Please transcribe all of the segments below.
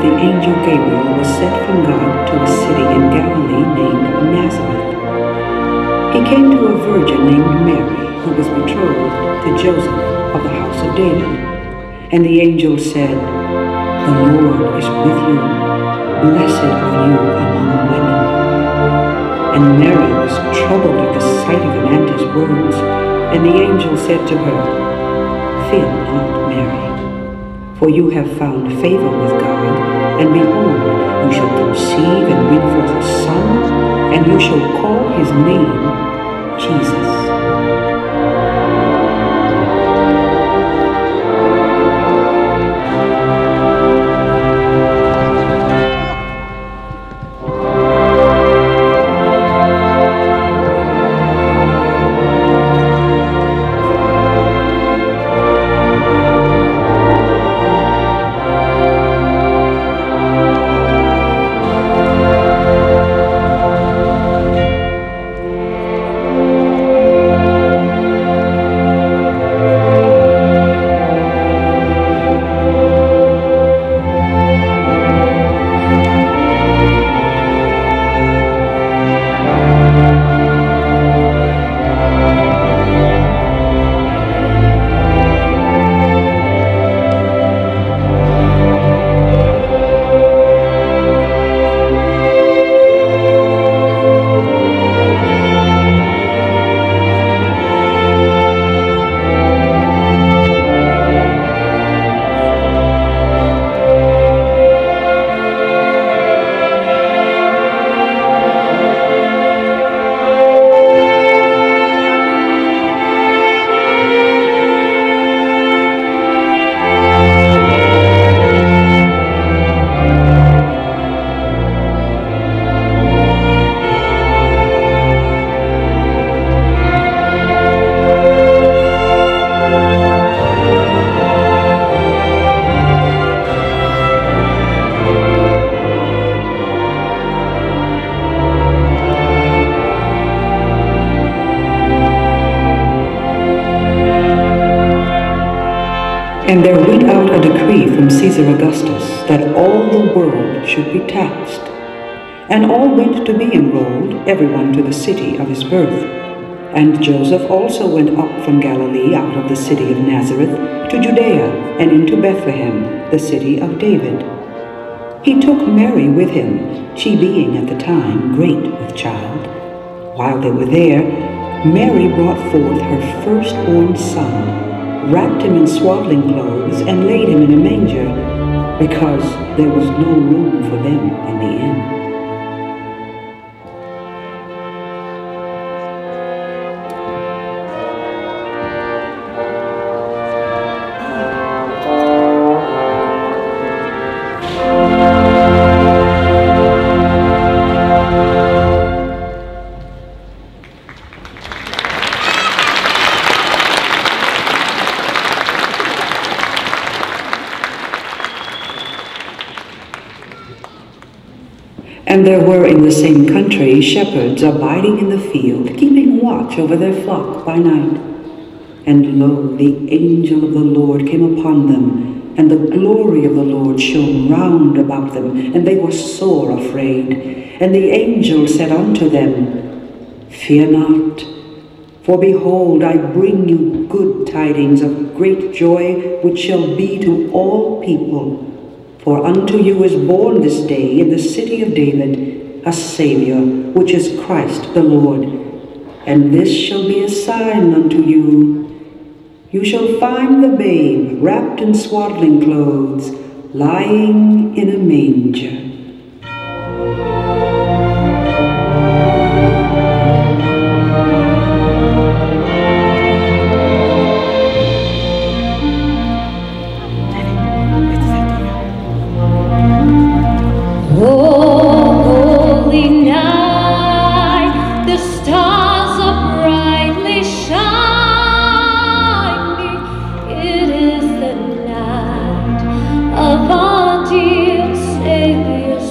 the angel Gabriel was sent from God to a city in Galilee named Nazareth. He came to a virgin named Mary, who was betrothed to Joseph of the house of David. And the angel said, "The Lord is with you. Blessed are you among women." And Mary was troubled at the sight of him and his words. And the angel said to her, "Fear not, Mary, for you have found favor with God, and behold, you shall conceive and bring forth a son, and you shall call his name Jesus. And there went out a decree from Caesar Augustus that all the world should be taxed. And all went to be enrolled, everyone to the city of his birth. And Joseph also went up from Galilee out of the city of Nazareth to Judea and into Bethlehem, the city of David. He took Mary with him, she being at the time great with child. While they were there, Mary brought forth her firstborn son, wrapped him in swaddling clothes, and laid him in a manger, because there was no room for them in the inn. And there were in the same country shepherds abiding in the field, keeping watch over their flock by night. And lo, the angel of the Lord came upon them, and the glory of the Lord shone round about them, and they were sore afraid. And the angel said unto them, Fear not, for behold, I bring you good tidings of great joy, which shall be to all people. For unto you is born this day in the city of David a Saviour, which is Christ the Lord. And this shall be a sign unto you. You shall find the babe wrapped in swaddling clothes, lying in a manger. Of our dear Savior's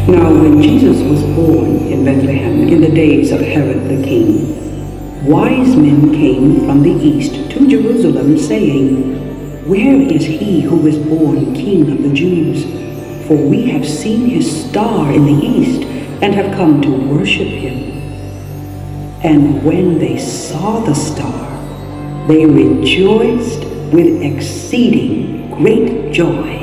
Now when Jesus was born in Bethlehem in the days of Herod the king, wise men came from the east to Jerusalem, saying, "Where is he who is born King of the Jews? For we have seen his star in the east and have come to worship him." And when they saw the star, they rejoiced with exceeding great joy.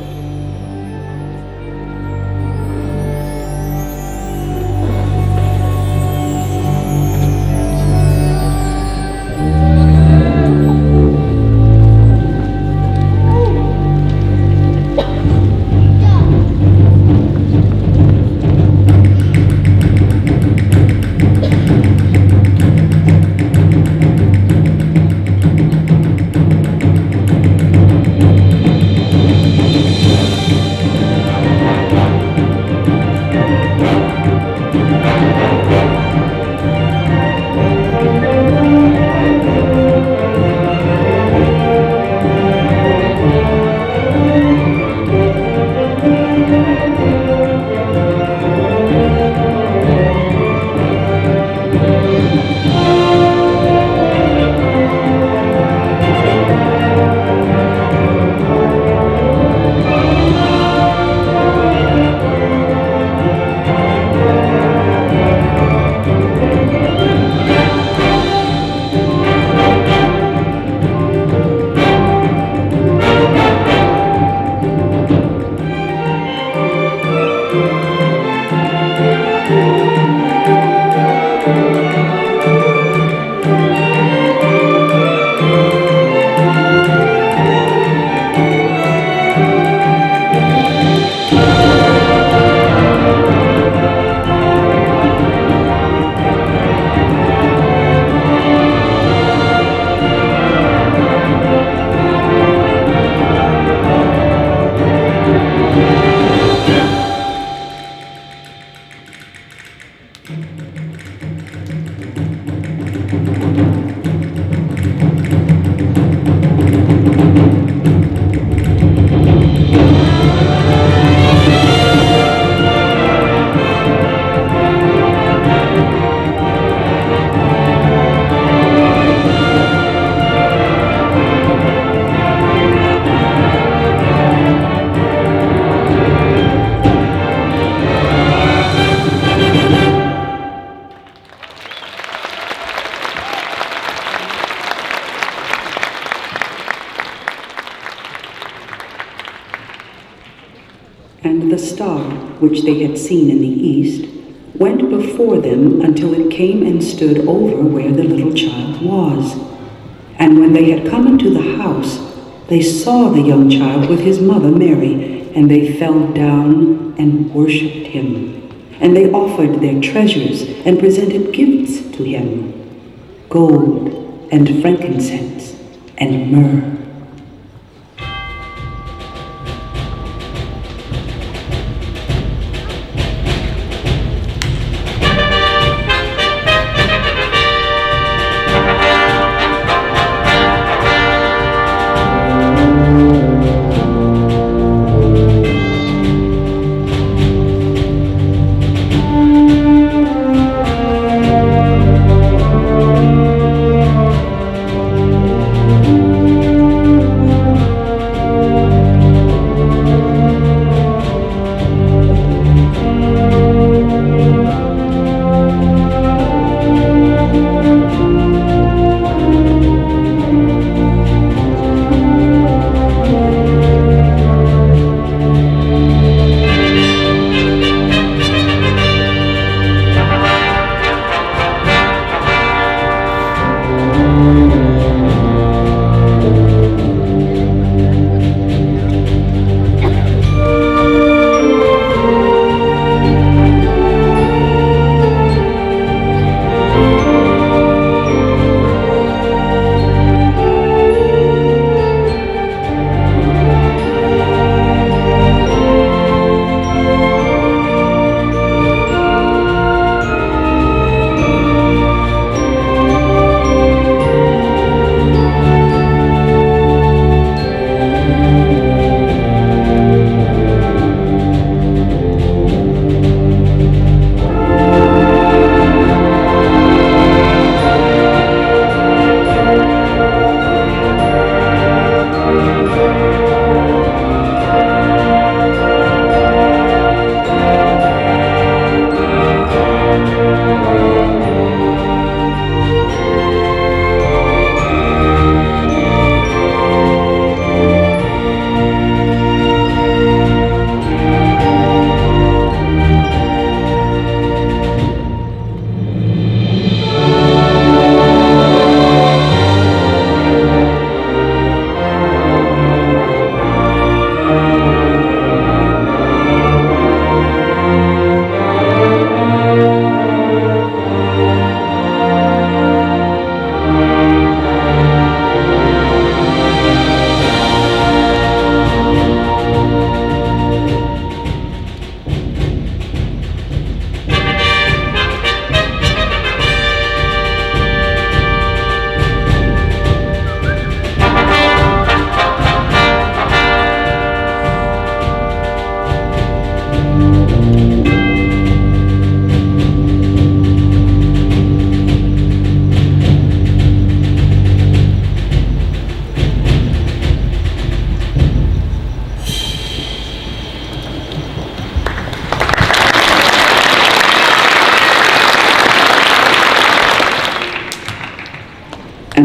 And the star, which they had seen in the east, went before them until it came and stood over where the little child was. And when they had come into the house, they saw the young child with his mother Mary, and they fell down and worshipped him. And they offered their treasures and presented gifts to him, gold and frankincense and myrrh.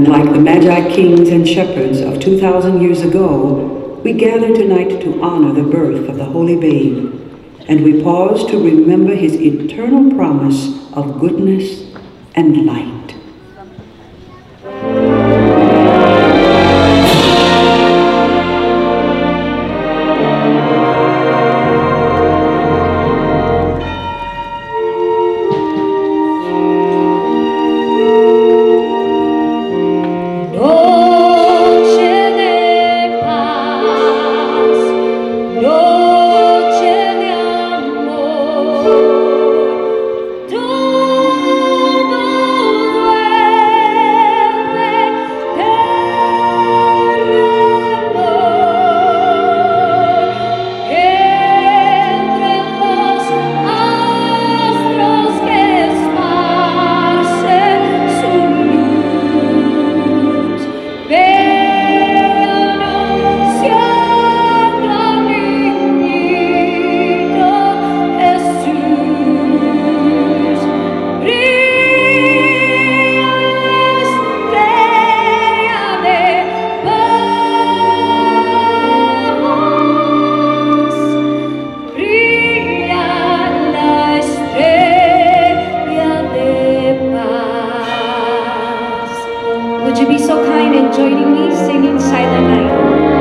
And like the Magi kings and shepherds of 2,000 years ago, we gather tonight to honor the birth of the Holy Babe, and we pause to remember his eternal promise of goodness and light. Would you be so kind in joining me singing Silent Night?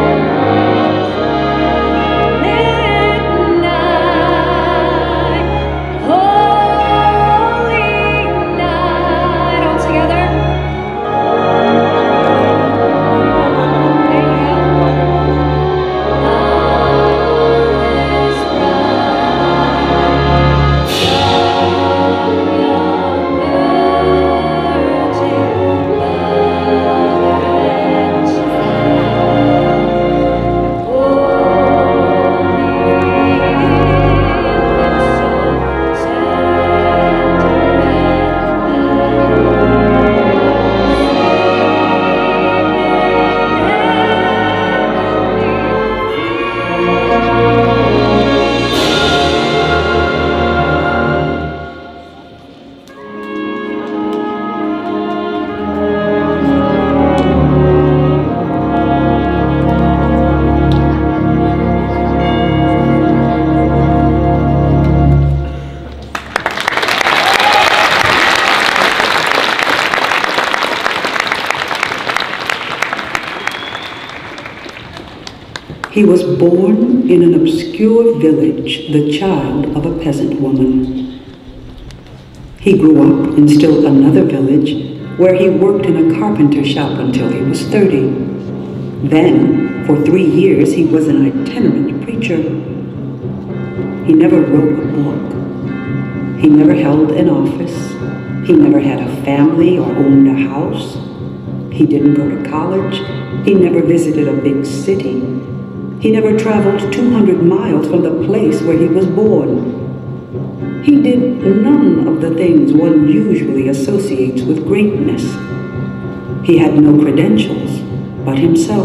He was born in an obscure village, the child of a peasant woman. He grew up in still another village where he worked in a carpenter shop until he was 30. Then, for 3 years, he was an itinerant preacher. He never wrote a book. He never held an office. He never had a family or owned a house. He didn't go to college. He never visited a big city. He never traveled 200 miles from the place where he was born. He did none of the things one usually associates with greatness. He had no credentials but himself.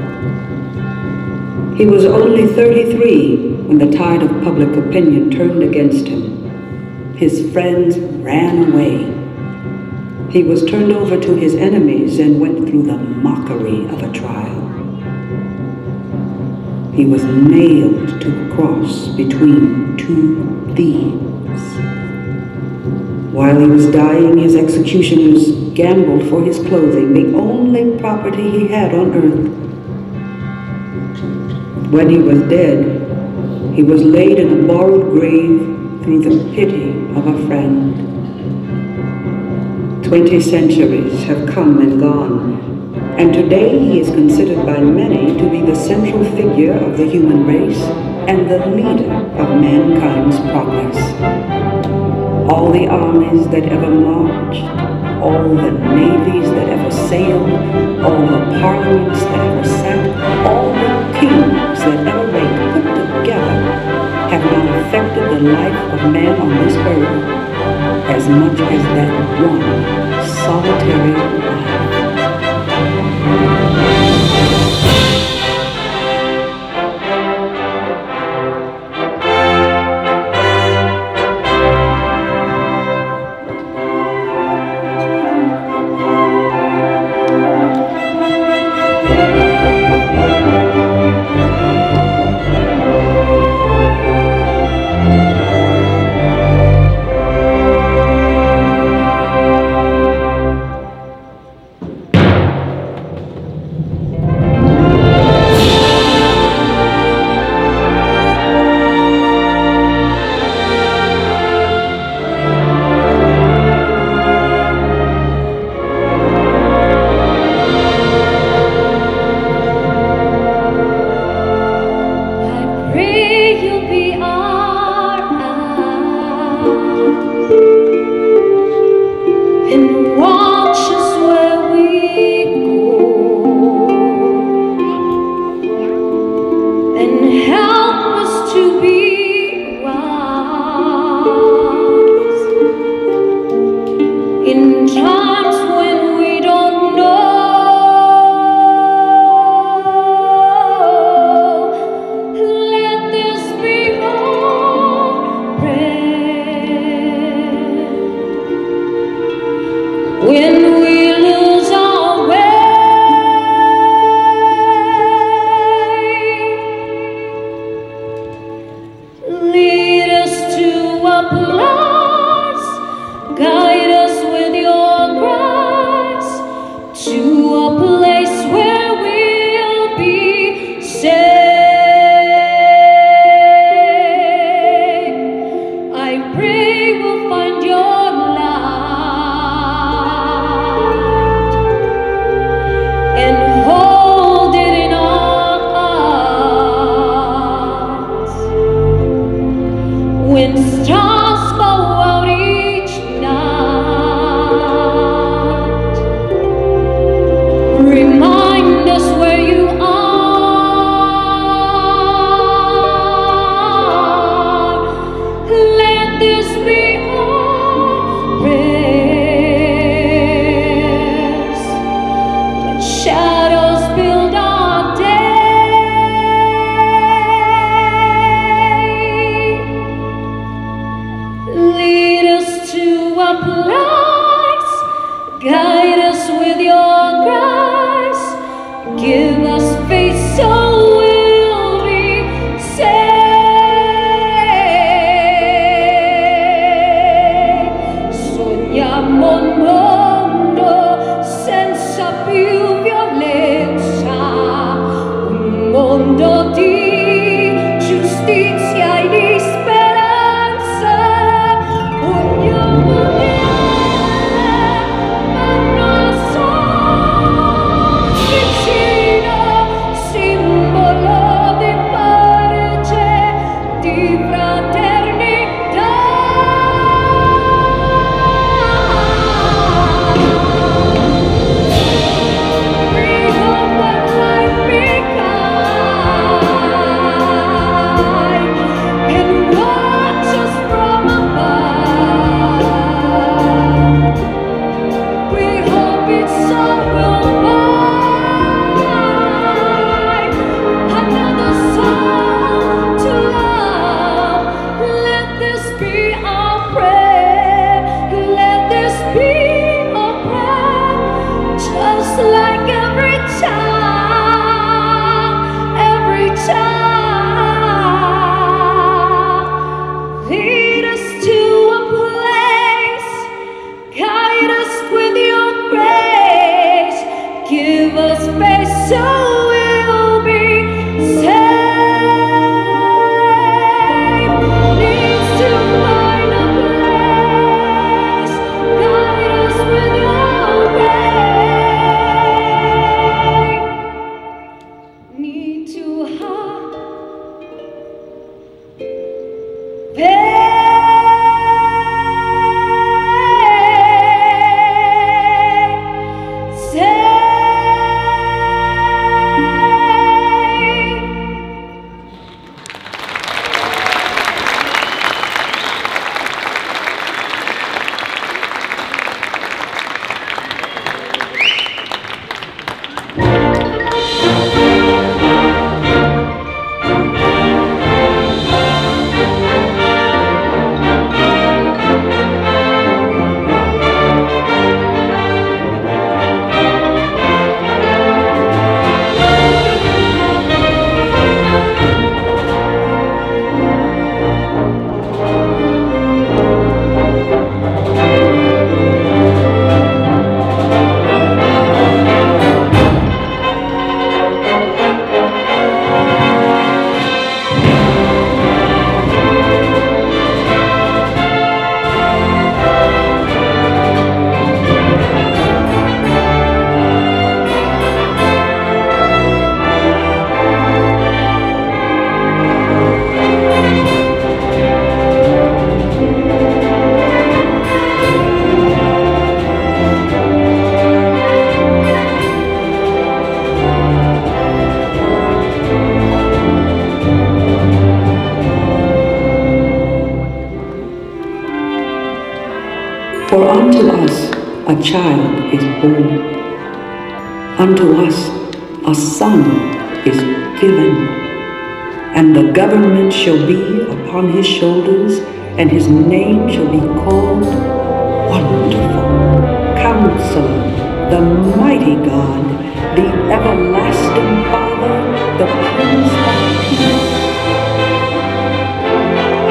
He was only 33 when the tide of public opinion turned against him. His friends ran away. He was turned over to his enemies and went through the mockery of a trial. He was nailed to a cross between 2 thieves. While he was dying, his executioners gambled for his clothing, the only property he had on earth. When he was dead, he was laid in a borrowed grave through the pity of a friend. 20 centuries have come and gone, and today he is considered by many to be the central figure of the human race and the leader of mankind's progress. All the armies that ever marched, all the navies that ever sailed, all the parliaments that ever sat, all the kings that ever reigned put together have not affected the life of man on this earth as much as that one solitary life. Lead us to a place, guide us with your grace, to a place where we'll be safe. I pray we'll find your light and hold it in our hearts. When stars go out each night, remind us where you are. Let this be our prayers. When shadows build our day, lead us to a place, guide us with your grace, give us faith so we'll be safe. Sogniamo un mondo senza più violenza, un mondo di giustizia e di speranza. Uniamo a nostro vicino, simbolo di pace, di fraternità. Breathe on what life behind and watch us from above. We hope it's so will find another soul to love. Let this be our prayer. Let this be our prayer. Just like every child, lead us to a place, guide us with your grace, give us faith so we'll be safe. Leads to find a place, guide us with your grace. Need to have For unto us a child is born, unto us a son is given, and the government shall be upon his shoulders, and his name shall be called Wonderful, Counselor, the Mighty God, the Everlasting Father, the Prince of Peace.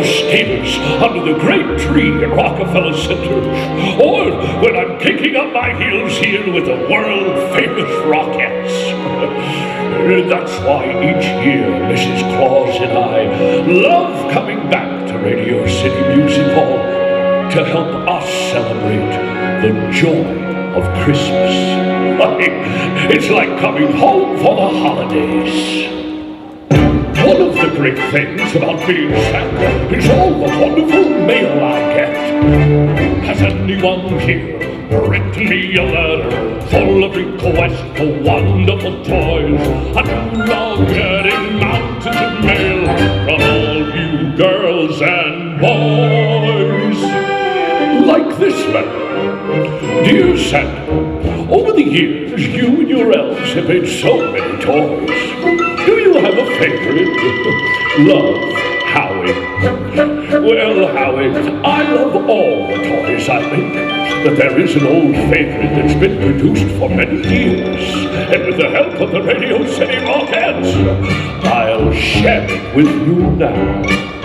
Steelers under the great tree in Rockefeller Center, or when I'm kicking up my heels here with the world-famous Rockettes. That's why each year Mrs. Claus and I love coming back to Radio City Music Hall to help us celebrate the joy of Christmas. It's like coming home for the holidays. One of the great things about being Santa is all the wonderful mail I get. Has anyone here written me a letter full of requests for wonderful toys? I'm now getting mountains of mail from all you girls and boys. Like this letter. Dear Santa, over the years, you and your elves have made so many toys. Do you have a favorite? Love, Howie. Well, Howie, I love all the toys I make, but there is an old favorite that's been produced for many years, and with the help of the Radio City Rockettes, I'll share it with you now.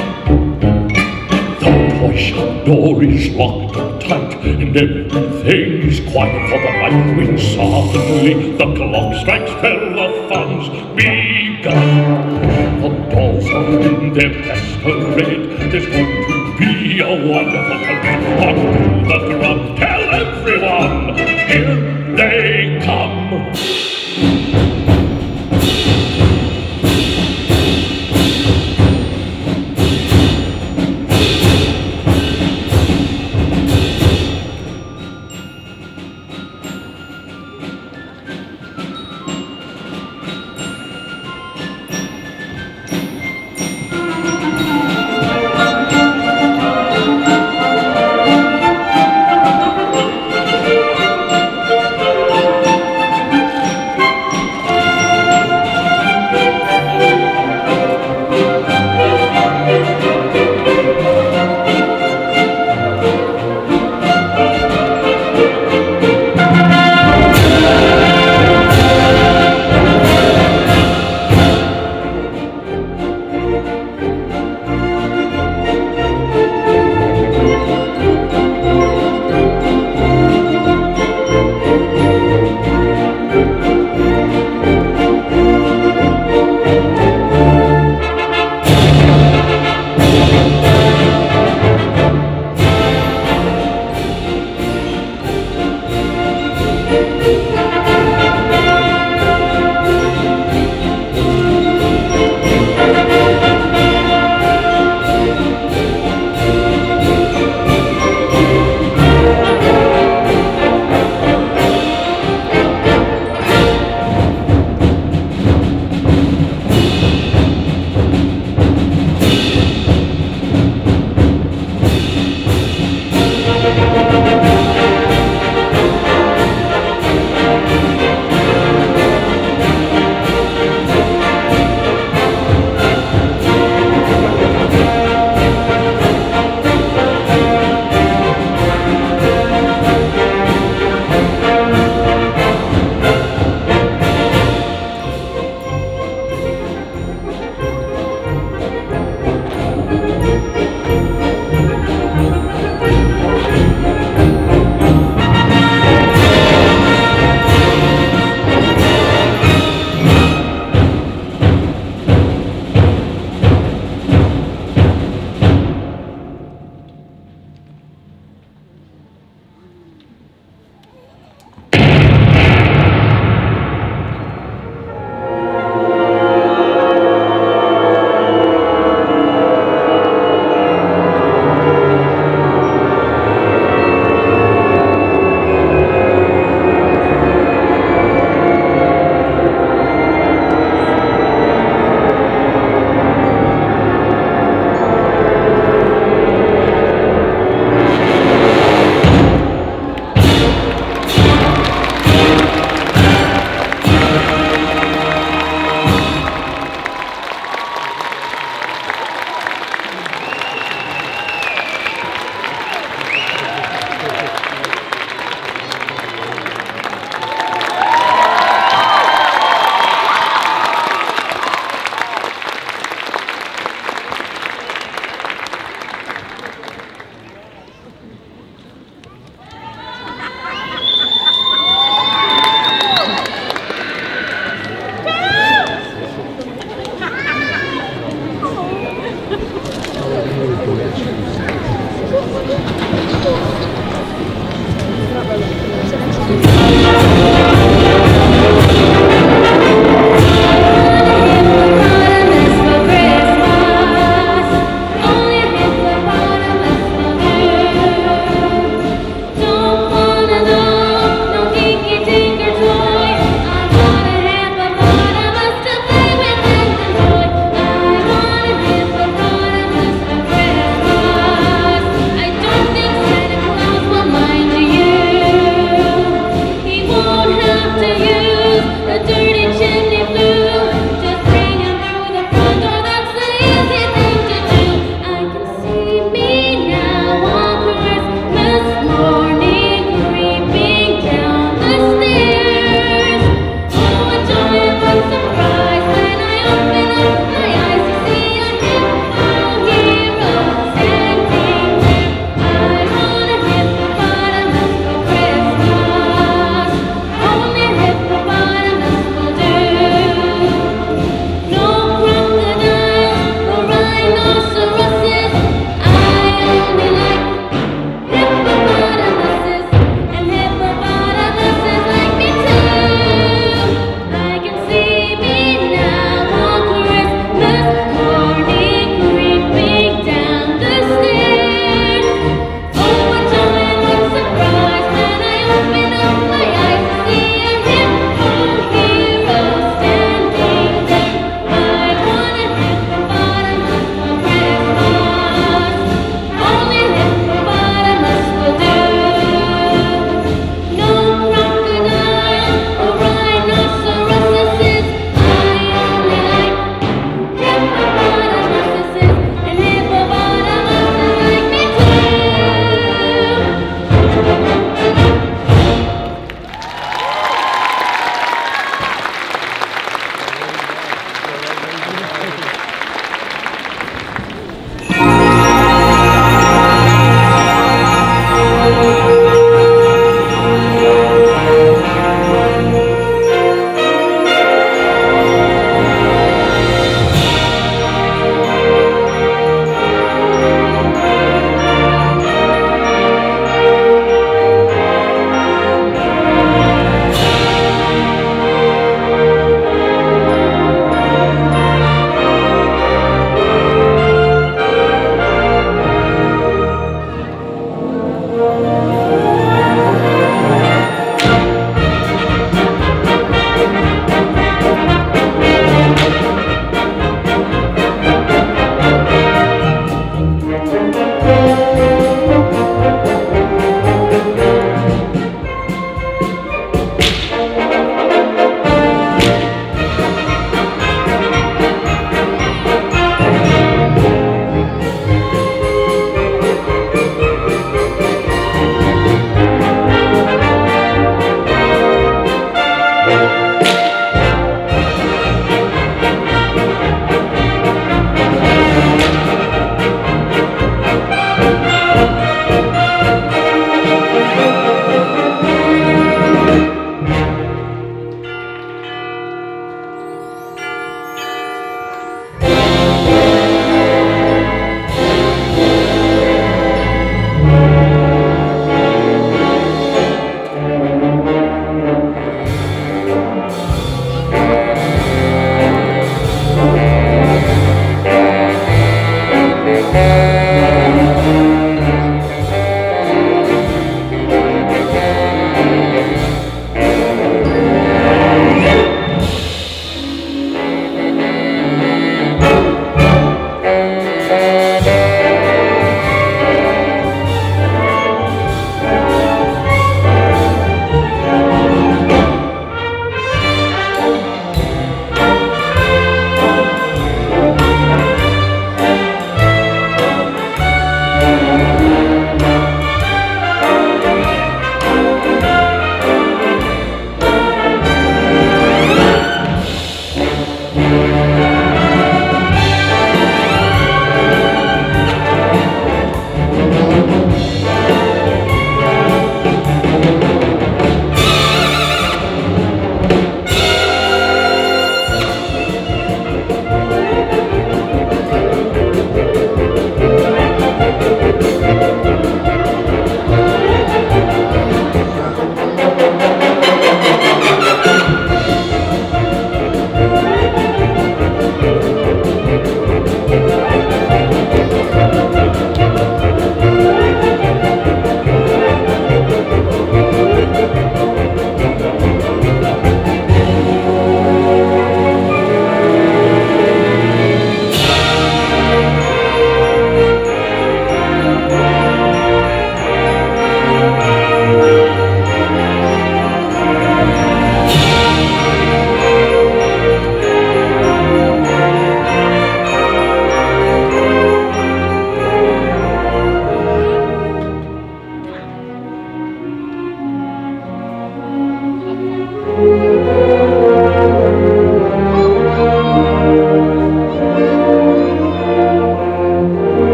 The toy shop door is locked up tight, and everything's quiet for the night. When suddenly the clock strikes 12, the fun's begun. The dolls are in their best array. There's going to be a wonderful parade. On to the drum, tell everyone, here they come. Christmas.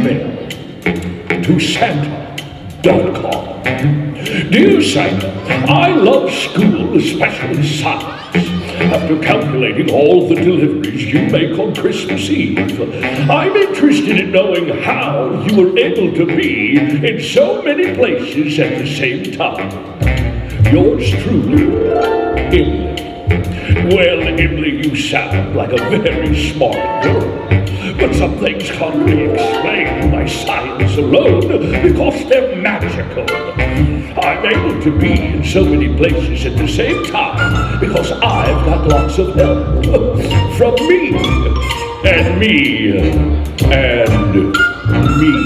email to Santa.com. Dear Santa, I love school, especially science. After calculating all the deliveries you make on Christmas Eve, I'm interested in knowing how you were able to be in so many places at the same time. Yours truly, Emily. Well, Emily, you sound like a very smart girl, but some things can't be explained by science alone because they're magical. I'm able to be in so many places at the same time because I've got lots of help from me and me and me.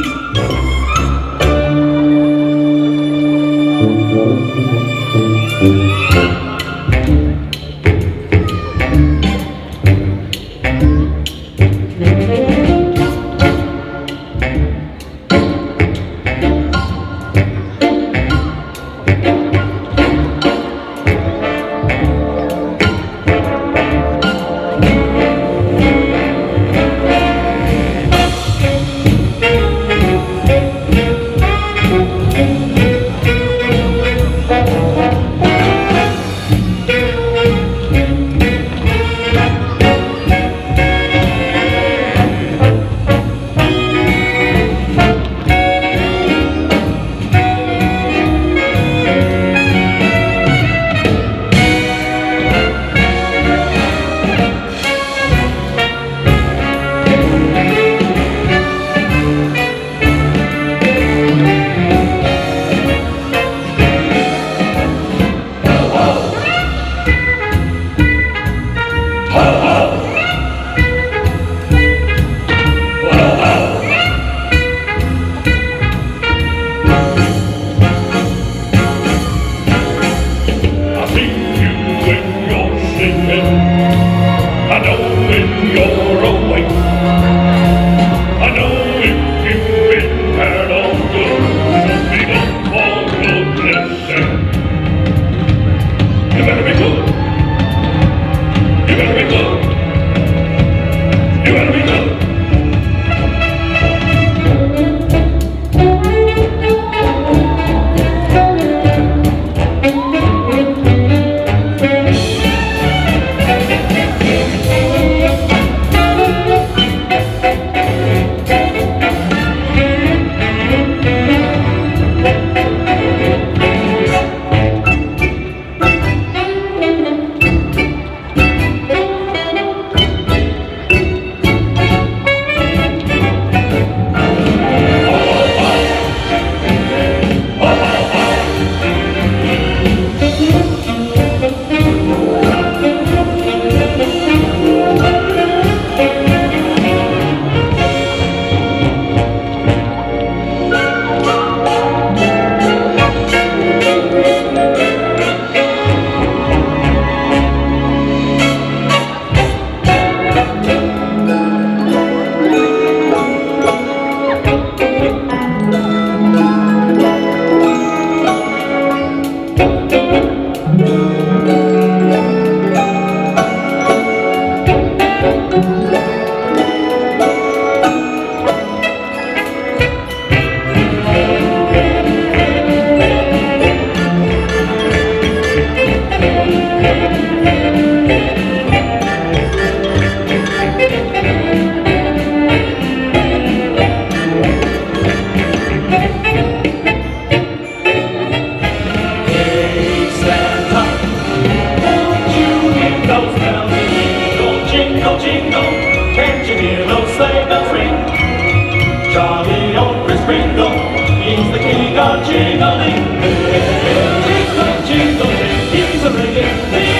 He's the king of jingling. Jingle, jingle, jingle, he's a ringing.